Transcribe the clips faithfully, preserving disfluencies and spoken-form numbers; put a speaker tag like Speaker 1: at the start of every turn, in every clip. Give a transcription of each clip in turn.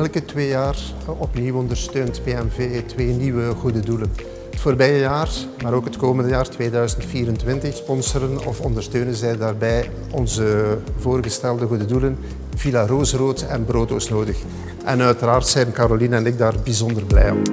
Speaker 1: elke twee jaar opnieuw ondersteunt P M V twee nieuwe goede doelen. Het voorbije jaar, maar ook het komende jaar tweeduizend vierentwintig, sponsoren of ondersteunen zij daarbij onze voorgestelde goede doelen Villa Rozenrood en Brooddoos Nodig. En uiteraard zijn Caroline en ik daar bijzonder blij om.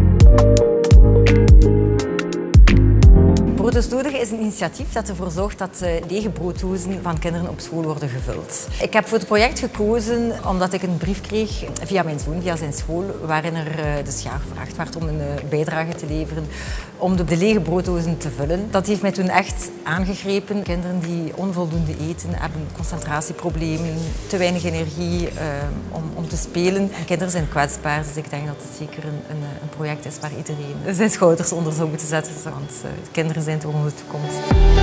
Speaker 2: Brooddoos Nodig is een initiatief dat ervoor zorgt dat lege brooddozen van kinderen op school worden gevuld. Ik heb voor het project gekozen omdat ik een brief kreeg via mijn zoon, via zijn school, waarin er dus ja, gevraagd werd om een bijdrage te leveren om de lege brooddozen te vullen. Dat heeft mij toen echt aangegrepen. Kinderen die onvoldoende eten, hebben concentratieproblemen, te weinig energie uh, om, om te spelen. En kinderen zijn kwetsbaar, dus ik denk dat het zeker een, een, een project is waar iedereen zijn schouders onder zou moeten zetten, want uh, kinderen zijn toch onze toekomst.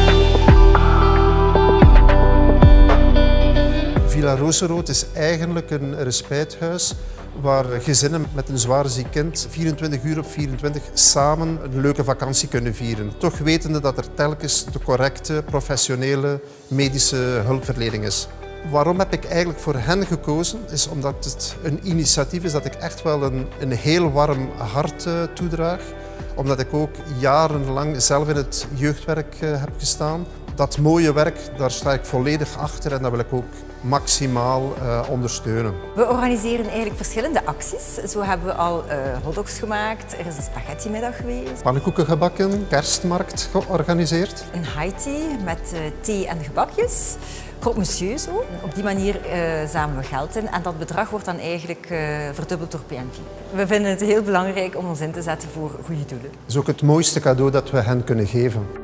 Speaker 1: Villa Rozenrood is eigenlijk een respijthuis waar gezinnen met een zwaar ziek kind vierentwintig uur op vierentwintig samen een leuke vakantie kunnen vieren. Toch wetende dat er telkens de correcte, professionele medische hulpverlening is. Waarom heb ik eigenlijk voor hen gekozen? Is omdat het een initiatief is dat ik echt wel een, een heel warm hart uh, toedraag. Omdat ik ook jarenlang zelf in het jeugdwerk uh, heb gestaan. Dat mooie werk, daar sta ik volledig achter en dat wil ik ook maximaal uh, ondersteunen.
Speaker 2: We organiseren eigenlijk verschillende acties. Zo hebben we al uh, hotdogs gemaakt, er is een spaghetti-middag geweest.
Speaker 1: Pannenkoeken gebakken, kerstmarkt georganiseerd.
Speaker 2: Een high tea met uh, thee en gebakjes. Croque monsieur zo. Op die manier uh, zamelen we geld in en dat bedrag wordt dan eigenlijk uh, verdubbeld door P M V. We vinden het heel belangrijk om ons in te zetten voor goede doelen.
Speaker 1: Dat is ook het mooiste cadeau dat we hen kunnen geven.